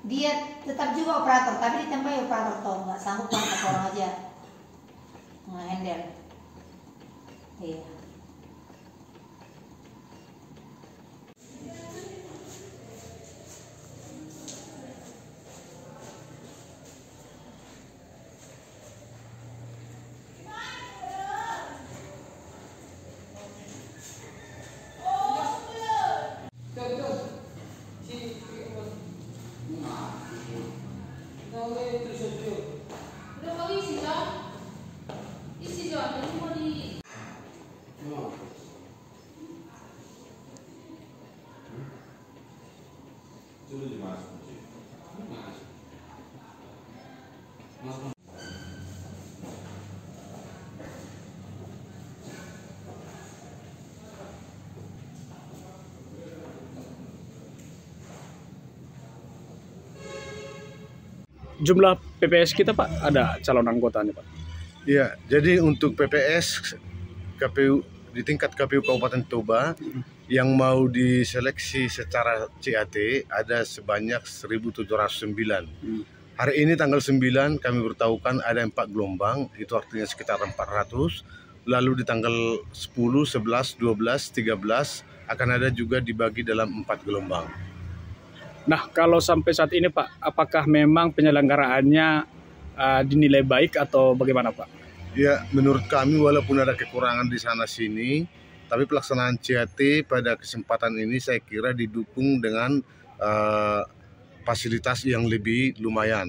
Dia tetap juga operator, tapi ditambahi operator toh, nggak sanggup kan satu orang aja nge-handle. Iya. Jumlah PPS kita Pak, ada calon anggotanya Pak? Ya, jadi untuk PPS KPU di tingkat KPU Kabupaten Toba yang mau diseleksi secara CAT ada sebanyak 1.709. Hari ini tanggal 9 kami beritahukan ada 4 gelombang, itu artinya sekitar 400. Lalu di tanggal 10, 11, 12, 13 akan ada juga dibagi dalam 4 gelombang. Nah, kalau sampai saat ini Pak, apakah memang penyelenggaraannya dinilai baik atau bagaimana Pak? Ya, menurut kami walaupun ada kekurangan di sana-sini, tapi pelaksanaan CAT pada kesempatan ini saya kira didukung dengan fasilitas yang lebih lumayan.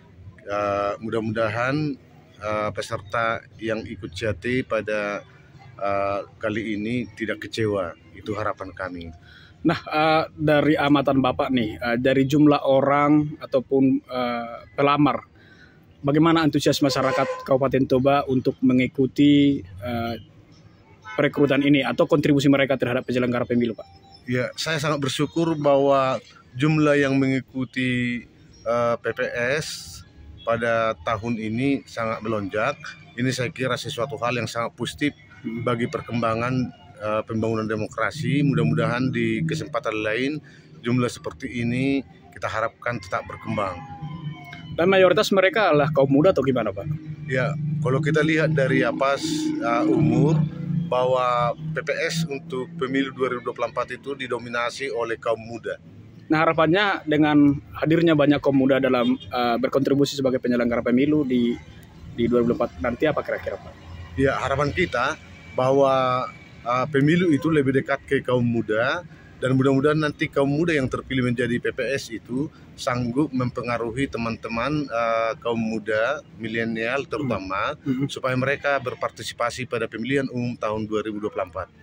Mudah-mudahan peserta yang ikut CAT pada kali ini tidak kecewa, itu harapan kami. Nah, dari amatan Bapak nih, dari jumlah orang ataupun pelamar, bagaimana antusias masyarakat Kabupaten Toba untuk mengikuti perekrutan ini atau kontribusi mereka terhadap penyelenggara pemilu, Pak? Ya, saya sangat bersyukur bahwa jumlah yang mengikuti PPS pada tahun ini sangat melonjak. Ini saya kira sesuatu hal yang sangat positif bagi perkembangan pembangunan demokrasi. Mudah-mudahan di kesempatan lain jumlah seperti ini kita harapkan tetap berkembang. Dan mayoritas mereka adalah kaum muda atau gimana Pak? Ya, kalau kita lihat dari umur, bahwa PPS untuk pemilu 2024 itu didominasi oleh kaum muda. Nah, harapannya dengan hadirnya banyak kaum muda dalam berkontribusi sebagai penyelenggara pemilu di 2024 nanti apa kira-kira Pak? Ya, harapan kita bahwa pemilu itu lebih dekat ke kaum muda, dan mudah-mudahan nanti kaum muda yang terpilih menjadi PPS itu sanggup mempengaruhi teman-teman kaum muda milenial terutama supaya mereka berpartisipasi pada pemilihan umum tahun 2024.